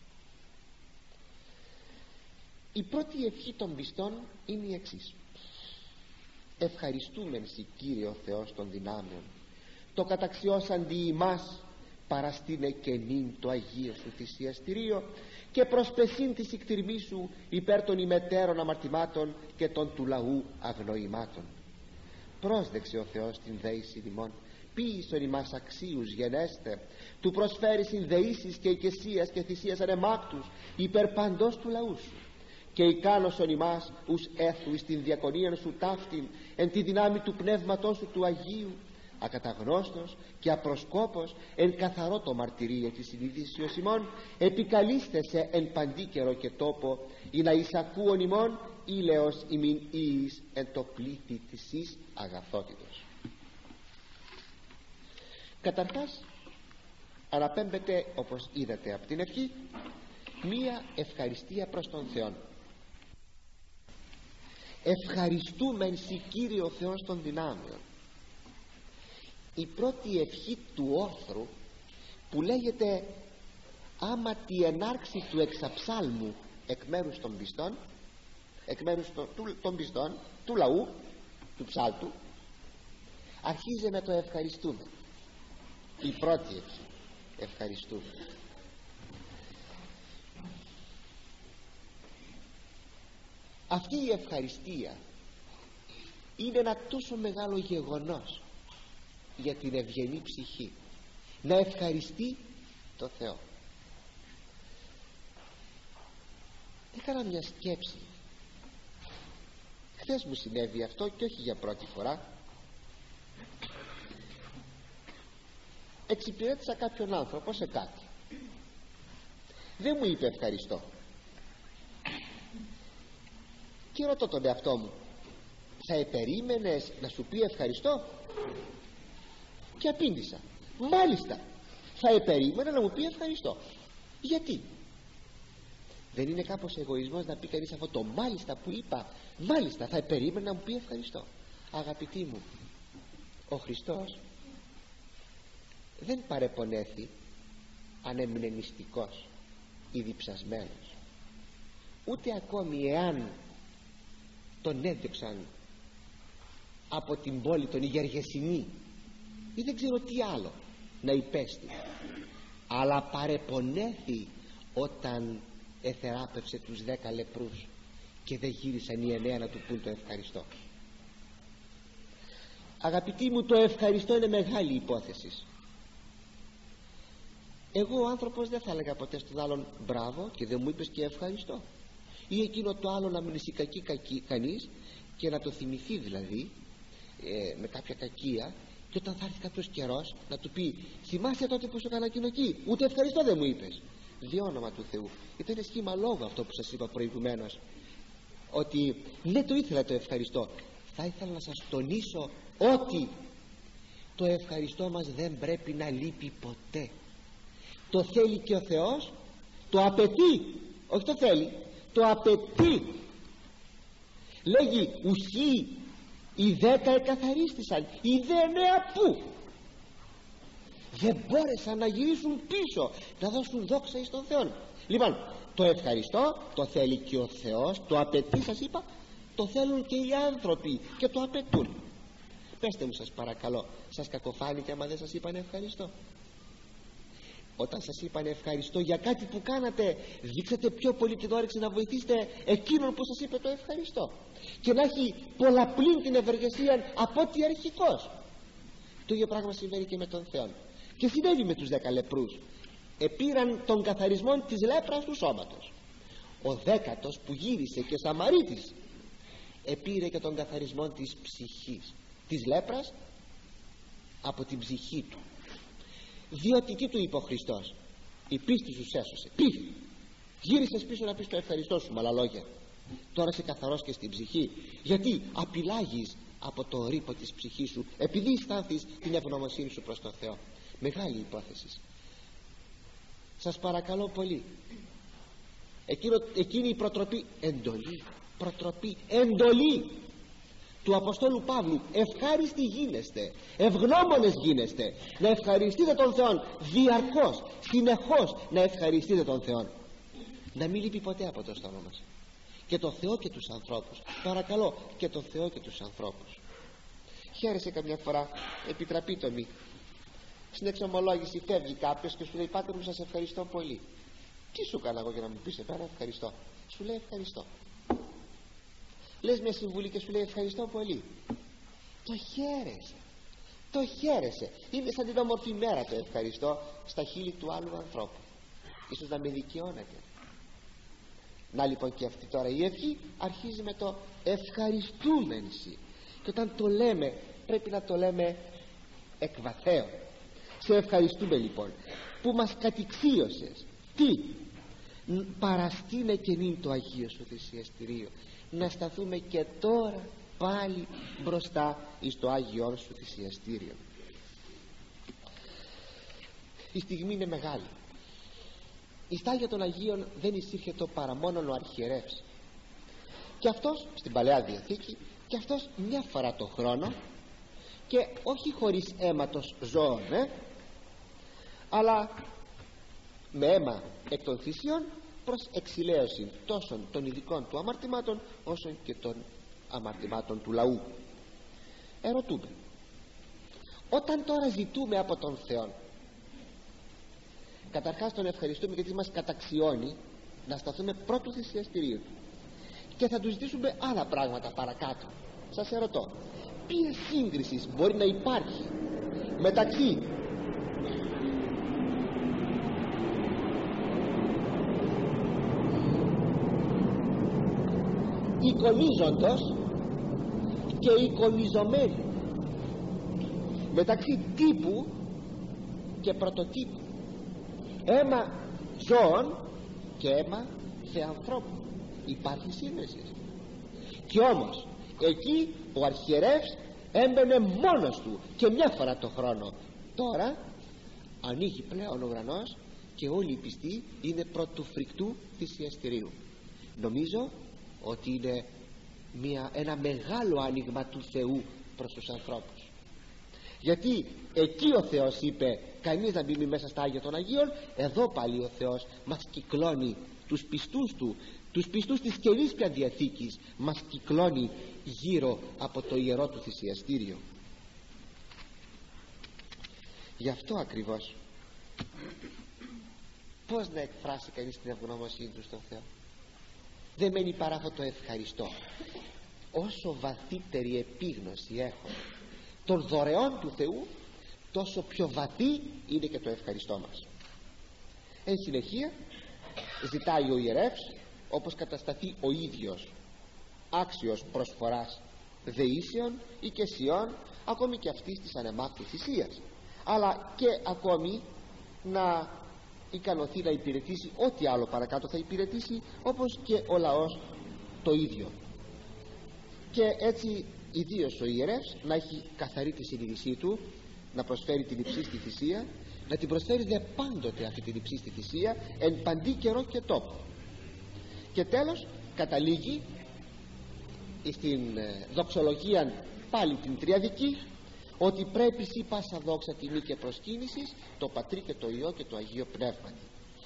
Η πρώτη ευχή των πιστών είναι η εξής: ευχαριστούμεν σοι Κύριε ο Θεός των δυνάμεων, το καταξιώσαν δι' ημάς παραστήνε και νυν το Αγίο σου θυσιαστηρίο και προσπεσίν της εκτιρμής σου υπέρ των ημετέρων αμαρτημάτων και των του λαού αγνοημάτων. Πρόσδεξε ο Θεός την δέηση ημών, ποίησον ημάς αξίους γενέστε, του προσφέρει συνδεήσεις και οικεσίας και θυσίας ανεμάκτους υπέρ παντός του λαού σου, και ικάνωσον ημάς ους έθου εις την διακονία σου ταύτην εν τη δυνάμει του πνεύματός σου του Αγίου, ακαταγνώστος και απροσκόπος εν καθαρό το μαρτυρία της συνείδησης ημών, επικαλείστε εν παντή καιρό και τόπο, ή να εισακούον ημών ήλαιος ημιν εις εν το πλήθη της εις αγαθότητος. Καταρχάς αναπέμπεται, όπως είδατε από την ευχή, μία ευχαριστία προς τον Θεό. Ευχαριστούμεν σοι Κύριε ο Θεός των δυνάμεων. Η πρώτη ευχή του όθρου, που λέγεται άμα τη ενάρξη του εξαψάλμου εκ μέρους των πιστών, εκ μέρους των, του, των πιστών του λαού του ψάλτου, αρχίζει με το ευχαριστούμε. Η πρώτη ευχή, ευχαριστούμε. Αυτή η ευχαριστία είναι ένα τόσο μεγάλο γεγονός για την ευγενή ψυχή, να ευχαριστεί το Θεό. Έκανα μια σκέψη. Χθες μου συνέβη αυτό και όχι για πρώτη φορά. Εξυπηρέτησα κάποιον άνθρωπο σε κάτι, δεν μου είπε ευχαριστώ και ρωτώ τον εαυτό μου, θα επερίμενες να σου πει ευχαριστώ? Και απήντησα, μάλιστα, θα επερίμενα να μου πει ευχαριστώ. Γιατί? Δεν είναι κάπως εγωισμός να πει κανείς αυτό το μάλιστα που είπα? Μάλιστα, θα επερίμενα να μου πει ευχαριστώ. Αγαπητοί μου, ο Χριστός δεν παρεπονέθη αν έμεινε νηστικός ή διψασμένος, ούτε ακόμη εάν τον έδιωξαν από την πόλη των Ιγεργεσινή ή δεν ξέρω τι άλλο να υπέστη, αλλά παρεπονέθη όταν εθεράπευσε τους δέκα λεπρούς και δεν γύρισαν οι εννέα να του πούν το ευχαριστώ. Αγαπητοί μου, το ευχαριστώ είναι μεγάλη υπόθεση. Εγώ ο άνθρωπος δεν θα έλεγα ποτέ στον άλλον μπράβο και δεν μου είπες και ευχαριστώ, ή εκείνο το άλλο να μην ησυχακεί κανείς και να το θυμηθεί δηλαδή ε, με κάποια κακία, και όταν θα έρθει κάποιος καιρός να του πει θυμάσαι τότε που σου έκανα εκείνο εκεί, ούτε ευχαριστώ δεν μου είπες. Δι' όνομα του Θεού, ήταν σχήμα λόγου αυτό που σας είπα προηγουμένως, ότι ναι, το ήθελα το ευχαριστώ. Θα ήθελα να σας τονίσω ότι το ευχαριστώ μας δεν πρέπει να λείπει ποτέ. Το θέλει και ο Θεός, το απαιτεί, όχι το θέλει, το απαιτεί. Λέγει ουχή οι δέκα εκαθαρίστησαν, οι δε εννέα που δεν μπόρεσαν να γυρίσουν πίσω να δώσουν δόξα εις τον Θεό. Λοιπόν, το ευχαριστώ το θέλει και ο Θεός, το απαιτεί, σας είπα, το θέλουν και οι άνθρωποι και το απαιτούν. Πέστε μου σας παρακαλώ, σας κακοφάνηκε άμα δεν σας είπαν ευχαριστώ? Όταν σας είπαν ευχαριστώ για κάτι που κάνατε, δείξατε πιο πολύ την όρεξη να βοηθήσετε εκείνον που σας είπε το ευχαριστώ, και να έχει πολλαπλήν την ευεργεσία από ό,τι αρχικώς. Το ίδιο πράγμα συμβαίνει και με τον Θεό, και συνέβη με τους δέκα λεπρούς. Επήραν τον καθαρισμό της λέπρας του σώματος. Ο δέκατος που γύρισε και Σαμαρίτης επήρε και τον καθαρισμό της ψυχής, της λέπρας από την ψυχή του. Διότι τι του είπε ο Χριστός? Η πίστη σου σέσωσε. Πι! Γύρισες πίσω να πεις το ευχαριστώ σου με άλλα λόγια. Τώρα είσαι καθαρός και στην ψυχή, γιατί απειλάγεις από το ρήπο της ψυχής σου επειδή αισθάνθεις την ευγνωμοσύνη σου προς τον Θεό. Μεγάλη υπόθεση. Σας παρακαλώ πολύ, Εκείνο, εκείνη η προτροπή, εντολή, προτροπή, εντολή του Αποστόλου Παύλου, ευχάριστοι γίνεστε, ευγνώμονες γίνεστε, να ευχαριστείτε τον Θεό διαρκώς, συνεχώς να ευχαριστείτε τον Θεό, να μην λείπει ποτέ από το στόμα μας, και το Θεό και τους ανθρώπους. Παρακαλώ, και το Θεό και τους ανθρώπους. Χαίρεσαι καμιά φορά, επιτραπεί το μη, στην εξομολόγηση φεύγει κάποιος και σου λέει πάτερ μου σας ευχαριστώ πολύ. Τι σου έκανα εγώ για να μου πεις εμένα ευχαριστώ? Σου λέει ευχαριστώ. Λες μια συμβουλή και σου λέει ευχαριστώ πολύ. Το χαίρεσαι, το χαίρεσαι. Είναι σαν την όμορφη μέρα το ευχαριστώ στα χείλη του άλλου ανθρώπου. Ίσως να με δικαιώνεται. Να λοιπόν, και αυτή τώρα η ευχή αρχίζει με το ευχαριστούμενση. Και όταν το λέμε πρέπει να το λέμε εκ βαθέων. Σε ευχαριστούμε λοιπόν που μας κατηξίωσες. Τι? Παραστήνε και νυν το Αγίο σου θυσιαστηρίο, να σταθούμε και τώρα πάλι μπροστά εις το Άγιον σου θυσιαστήριο. Η στιγμή είναι μεγάλη. Η στάγια των Αγίων δεν εισήρχετο παρά μόνον ο αρχιερεύς, και αυτός στην Παλαιά Διαθήκη, και αυτός μια φορά το χρόνο, και όχι χωρίς αίματος ζώων, ε, αλλά με αίμα εκ των θυσιών, προς εξηλαίωση τόσο των ειδικών του αμαρτημάτων όσο και των αμαρτημάτων του λαού. Ερωτούμε, όταν τώρα ζητούμε από τον Θεό, καταρχάς τον ευχαριστούμε γιατί μας καταξιώνει να σταθούμε πρώτου θυσιαστηρίου του, και θα του ζητήσουμε άλλα πράγματα παρακάτω. Σας ερωτώ, ποια σύγκριση μπορεί να υπάρχει μεταξύ εικονίζοντος και εικονιζομένου, μεταξύ τύπου και πρωτοτύπου, αίμα ζώων και αίμα θεανθρώπου? Υπάρχει σύγκριση. Και όμως εκεί ο αρχιερεύς έμπαινε μόνος του και μια φορά το χρόνο. Τώρα ανοίγει πλέον ο ουρανός και όλοι οι πιστοί είναι πρώτου φρικτού θυσιαστηρίου. Νομίζω ότι είναι μια, ένα μεγάλο άνοιγμα του Θεού προς τους ανθρώπους, γιατί εκεί ο Θεός είπε κανείς να μπει μέσα στα Άγια των Αγίων. Εδώ πάλι ο Θεός μας κυκλώνει τους πιστούς του, τους πιστούς της Καινής πια Διαθήκης, μας κυκλώνει γύρω από το ιερό του θυσιαστήριο. Γι' αυτό ακριβώς πώς να εκφράσει κανείς την ευγνωμοσύνη του στον Θεό? Δεν μένει παρά αυτό το ευχαριστώ. Όσο βαθύτερη επίγνωση έχω των δωρεών του Θεού, τόσο πιο βαθύ είναι και το ευχαριστώ μας. Εν συνεχεία ζητάει ο ιερεύς, όπως κατασταθεί ο ίδιος άξιος προσφοράς δεήσεων ή και σιών, ακόμη και αυτής της ανεμάκτης θυσίας, αλλά και ακόμη να ικανωθεί να υπηρετήσει ό,τι άλλο παρακάτω θα υπηρετήσει, όπως και ο λαός το ίδιο. Και έτσι ιδίως ο ιερεύς να έχει καθαρή τη συνείδησή του, να προσφέρει την υψίστη θυσία, να την προσφέρει δε πάντοτε αυτή την υψίστη θυσία εν παντή καιρό και τόπο. Και τέλος καταλήγει στην δοξολογία πάλι την τριαδική, ότι πρέπει σύ πάσα δόξα, τιμή και προσκύνησης το Πατρί και το Υιό και το Αγίο Πνεύματι.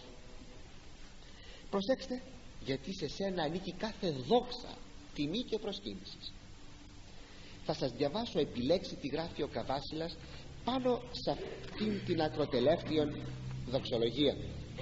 Προσέξτε, γιατί σε σένα ανήκει κάθε δόξα, τιμή και προσκύνησης. Θα σας διαβάσω επιλέξει τι γράφει ο Καβάσιλας πάνω σε αυτήν την ακροτελεύτιον δοξολογία.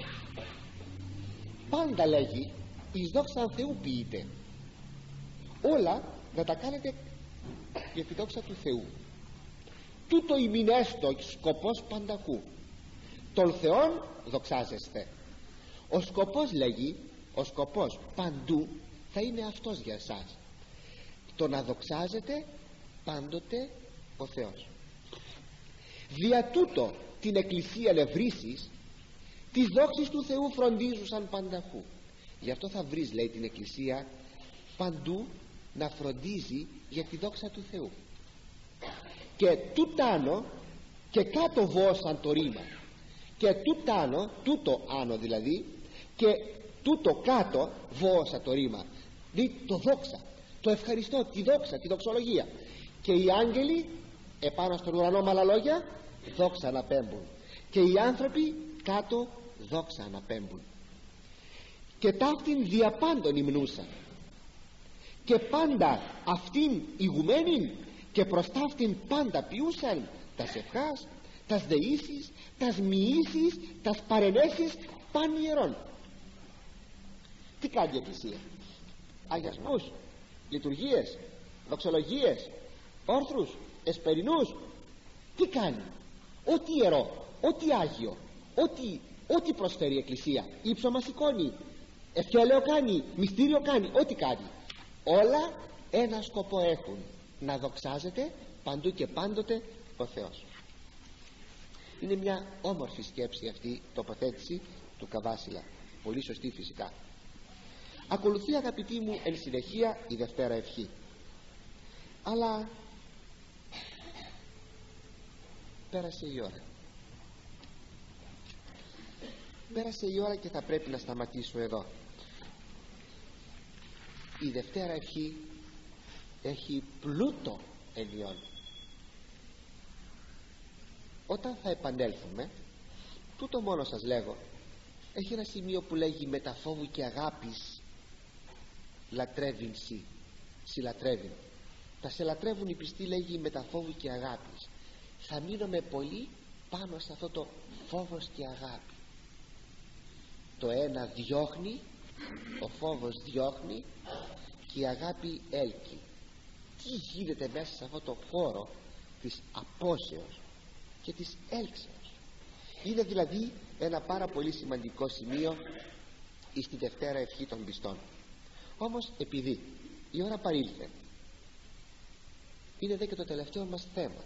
Πάντα λέγει εις δόξαν Θεού ποιείτε, όλα να τα κάνετε για τη δόξα του Θεού. Τούτο ημινέστο σκοπός πανταχού, τον Θεόν δοξάζεστε. Ο σκοπός, λέγει, ο σκοπός παντού θα είναι αυτός για εσάς, το να δοξάζετε πάντοτε ο Θεός. Δια τούτο την εκκλησία ευρύσεις, τις δόξεις του Θεού φροντίζουσαν πανταχού. Γι' αυτό θα βρεις, λέει, την εκκλησία παντού να φροντίζει για τη δόξα του Θεού. Και τούτανο και κάτω βόσαν το ρήμα, και τούτανο, τούτο άνω δηλαδή, και τούτο κάτω βόσα το ρήμα, δηλαδή το δόξα, το ευχαριστώ, τη δόξα, τη δοξολογία. Και οι άγγελοι επάνω στον ουρανό με άλλα λόγια δόξα αναπέμπουν, και οι άνθρωποι κάτω δόξα αναπέμπουν. Και ταύτην διαπάντων υμνούσαν, και πάντα αυτήν ηγουμένην, και προς ταύτην πάντα ποιούσαν τας ευχάς, τας δεήσεις, τας μοιήσεις, τας παρενέσεις παν ιερών. Τι κάνει η Εκκλησία? Αγιασμούς, λειτουργίες, δοξολογίες, όρθρους, εσπερινούς. Τι κάνει? Ό,τι ιερό, ό,τι άγιο, ό,τι, ό,τι προσφέρει η Εκκλησία, ύψο μας σηκώνει, ευχέλαιο κάνει, μυστήριο κάνει, ό,τι κάνει, όλα ένα σκοπό έχουν: να δοξάζεται παντού και πάντοτε ο Θεός. Είναι μια όμορφη σκέψη αυτή, τοποθέτηση του Καβάσιλα, πολύ σωστή φυσικά. Ακολουθεί, αγαπητοί μου, εν συνεχεία η Δευτέρα Ευχή. Αλλά πέρασε η ώρα. Πέρασε η ώρα και θα πρέπει να σταματήσω εδώ. Η Δευτέρα Ευχή έχει πλούτο ενιών. Όταν θα επανέλθουμε, τούτο μόνο σας λέγω, έχει ένα σημείο που λέγει μετα φόβου και αγάπης λατρεύειν σοι, συλλατρεύειν. Τα σε λατρεύουν οι πιστοί, λέγει μετα φόβου και αγάπης. Θα μείνουμε πολύ πάνω σε αυτό το φόβος και αγάπη. Το ένα διώχνει, ο φόβος διώχνει και η αγάπη έλκει. Τι γίνεται μέσα σε αυτό το χώρο της απόσεως και της έλξεως? Είναι δηλαδή ένα πάρα πολύ σημαντικό σημείο στη Δευτέρα Ευχή των πιστών. Όμως επειδή η ώρα παρήλθε, είναι δε και το τελευταίο μας θέμα,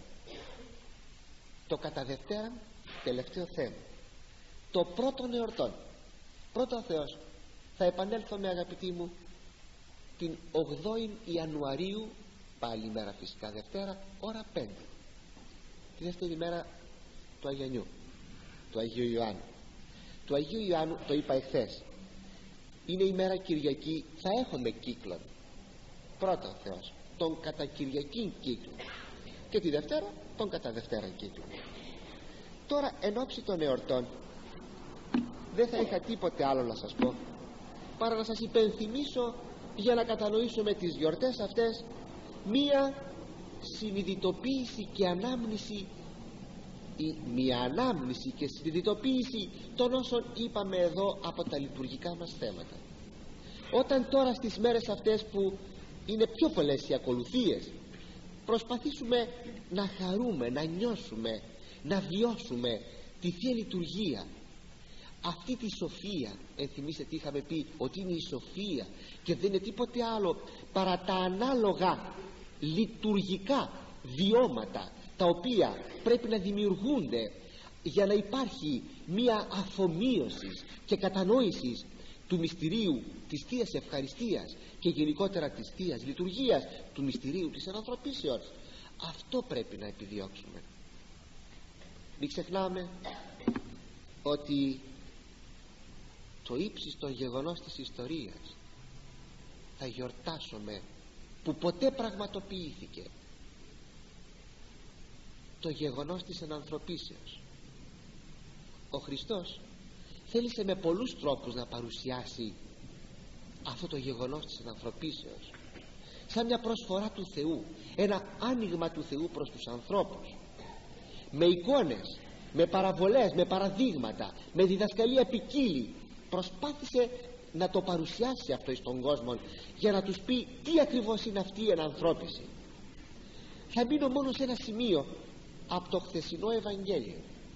το κατά Δευτέρα τελευταίο θέμα, το πρώτο εορτών. Πρώτο ο Θεός, θα επανέλθουμε, αγαπητοί μου, την ογδόη Ιανουαρίου, πάλι ημέρα φυσικά Δευτέρα, ώρα πέντε, τη δεύτερη μέρα του Αγιανιού, του Αγίου Ιωάννου. Του Αγίου Ιωάννου, το είπα εχθές, είναι η μέρα Κυριακή, θα έχουμε κύκλον. Πρώτο ο Θεός, τον κατά Κυριακήν κύκλο, και τη Δευτέρα τον κατά Δευτέραν κύκλο. Τώρα εν ώψη των εορτών δεν θα είχα τίποτε άλλο να σας πω παρά να σας υπενθυμίσω, για να κατανοήσουμε τις γιορτές αυτές, μία συνειδητοποίηση και ανάμνηση, ή μία ανάμνηση και συνειδητοποίηση των όσων είπαμε εδώ από τα λειτουργικά μας θέματα. Όταν τώρα στις μέρες αυτές που είναι πιο πολλές οι ακολουθίες, προσπαθήσουμε να χαρούμε, να νιώσουμε, να βιώσουμε τη Θεία Λειτουργία, αυτή τη σοφία. Ενθυμίστε τι είχαμε πει, ότι είναι η σοφία και δεν είναι τίποτε άλλο παρά τα ανάλογα λειτουργικά βιώματα, τα οποία πρέπει να δημιουργούνται για να υπάρχει μία αφομοίωση και κατανόηση του μυστηρίου της Θείας Ευχαριστίας και γενικότερα της Θείας Λειτουργίας, του μυστηρίου της ανθρωπίσεως. Αυτό πρέπει να επιδιώξουμε. Μην ξεχνάμε ότι το ύψιστο γεγονός της ιστορίας θα γιορτάσουμε, που ποτέ πραγματοποιήθηκε, το γεγονός της ενανθρωπίσεως. Ο Χριστός θέλησε με πολλούς τρόπους να παρουσιάσει αυτό το γεγονός της ενανθρωπίσεως, σαν μια προσφορά του Θεού, ένα άνοιγμα του Θεού προς τους ανθρώπους, με εικόνες, με παραβολές, με παραδείγματα, με διδασκαλία ποικίλη. Προσπάθησε να το παρουσιάσει αυτό στον κόσμο, για να τους πει τι ακριβώς είναι αυτή η ενανθρώπιση. Θα μείνω μόνο σε ένα σημείο από το χθεσινό Ευαγγέλιο,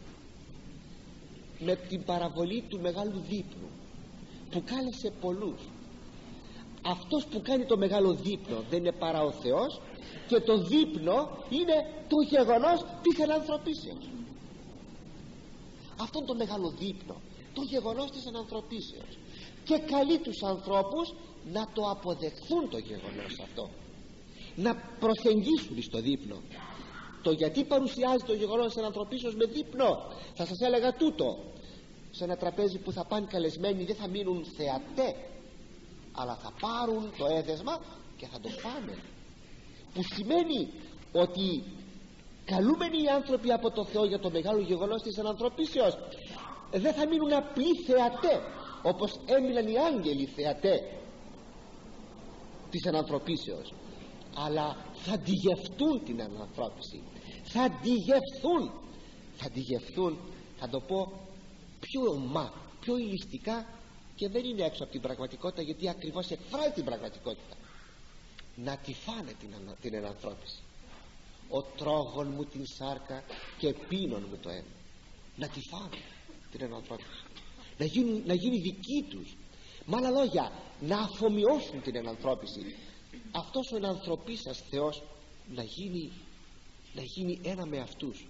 με την παραβολή του μεγάλου δείπνου που κάλεσε πολλούς. Αυτός που κάνει το μεγάλο δείπνο δεν είναι παρά ο Θεός, και το δείπνο είναι το γεγονός της ενανθρωπίσεως. αυτόν το μεγάλο δείπνο, το γεγονός της ενανθρωπίσεως, και καλεί τους ανθρώπους να το αποδεχθούν το γεγονός αυτό, να προσεγγίσουν στο δείπνο. Το γιατί παρουσιάζει το γεγονός της ενανθρωπίσεως με δείπνο, θα σας έλεγα τούτο: σε ένα τραπέζι που θα πάνε καλεσμένοι δεν θα μείνουν θεατέ, αλλά θα πάρουν το έδεσμα και θα το φάνε, που σημαίνει ότι καλούμενοι οι άνθρωποι από το Θεό για το μεγάλο γεγονός της ενανθρωπίσεως δεν θα μείνουν απλοί θεατέ, όπως έμειναν οι άγγελοι θεατέ της ενανθρωπίσεως, αλλά θα αντιγευτούν την ενανθρώπιση, θα αντιγευθούν, θα αντιγευθούν, θα το πω πιο ομά, πιο ηλιστικά, και δεν είναι έξω από την πραγματικότητα, γιατί ακριβώς εκφράζει την πραγματικότητα. Να τη φάνε την, την ενανθρώπιση. Ο τρόγων μου την σάρκα και πίνων μου το αίμα. Να τη φάνε την ενανθρώπιση, να γίνει, να γίνει δική τους. Με άλλα λόγια, να αφομοιώσουν την ενανθρώπιση. Αυτός ο ενανθρωπής σας Θεός να γίνει, να γίνει ένα με αυτούς.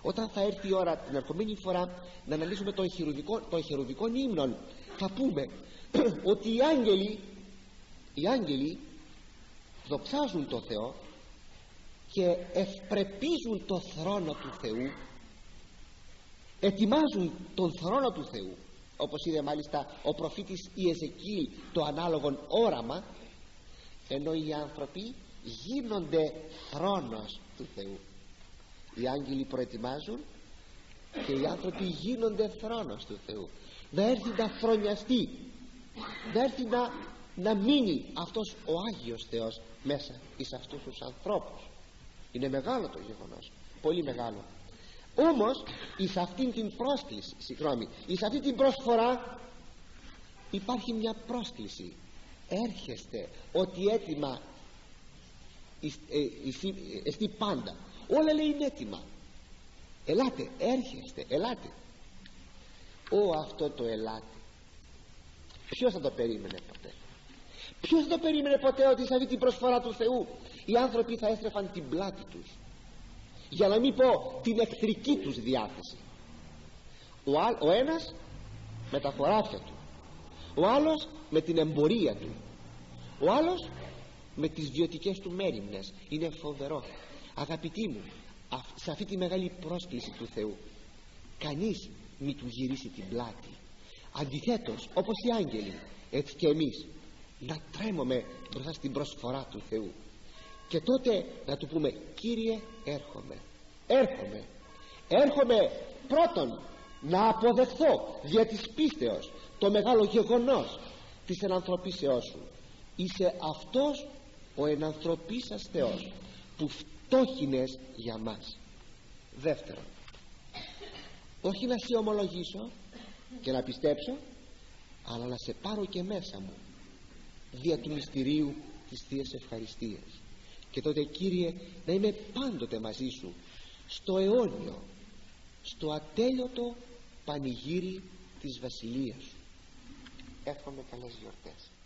Όταν θα έρθει η ώρα την ερχομένη φορά να αναλύσουμε των χερουβικών, των χερουβικών ύμνων, θα πούμε ότι οι άγγελοι οι άγγελοι δοξάζουν το Θεό και ευπρεπίζουν το θρόνο του Θεού, ετοιμάζουν τον θρόνο του Θεού, όπως είδε μάλιστα ο προφήτης Ιεζεκίηλ το ανάλογον όραμα, ενώ οι άνθρωποι γίνονται θρόνος του Θεού. Οι άγγελοι προετοιμάζουν και οι άνθρωποι γίνονται θρόνος του Θεού, να έρθει να θρονιαστεί, να έρθει να, να μείνει αυτός ο Άγιος Θεός μέσα εις αυτούς τους ανθρώπους. Είναι μεγάλο το γεγονός, πολύ μεγάλο. Όμως εις αυτήν την πρόσκληση, συγγνώμη, εις αυτή την προσφορά υπάρχει μια πρόσκληση. Έρχεστε ότι έτοιμα εστί πάντα. Όλα λέει είναι έτοιμα. Ελάτε, έρχεστε, ελάτε. Ω αυτό το ελάτε, ποιος θα το περίμενε ποτέ? Ποιος θα το περίμενε ποτέ ότι σε αυτή την προσφορά του Θεού οι άνθρωποι θα έστρεφαν την πλάτη τους, για να μην πω την εχθρική τους διάθεση? Ο, α, ο ένας με τα χωράφια του, ο άλλος με την εμπορία του, ο άλλος με τις βιωτικές του μέριμνες. Είναι φοβερό. Αγαπητοί μου, σε αυτή τη μεγάλη πρόσκληση του Θεού κανείς μη του γυρίσει την πλάτη. Αντιθέτως, όπως οι άγγελοι, έτσι και εμείς να τρέμουμε μπροστά στην προσφορά του Θεού, και τότε να του πούμε: Κύριε, έρχομαι, έρχομαι έρχομαι πρώτον να αποδεχθώ δια της πίστεως το μεγάλο γεγονός της ενανθρωπίσεώς σου. Είσαι αυτός ο ενανθρωπίσας Θεός που φτώχινες για μας. Δεύτερον, όχι να σε ομολογήσω και να πιστέψω, αλλά να σε πάρω και μέσα μου δια του μυστηρίου της Θείας Ευχαριστίας, και τότε, Κύριε, να είμαι πάντοτε μαζί σου στο αιώνιο, στο ατέλειωτο πανηγύρι της βασιλείας σου. Εύχομαι καλές γιορτές.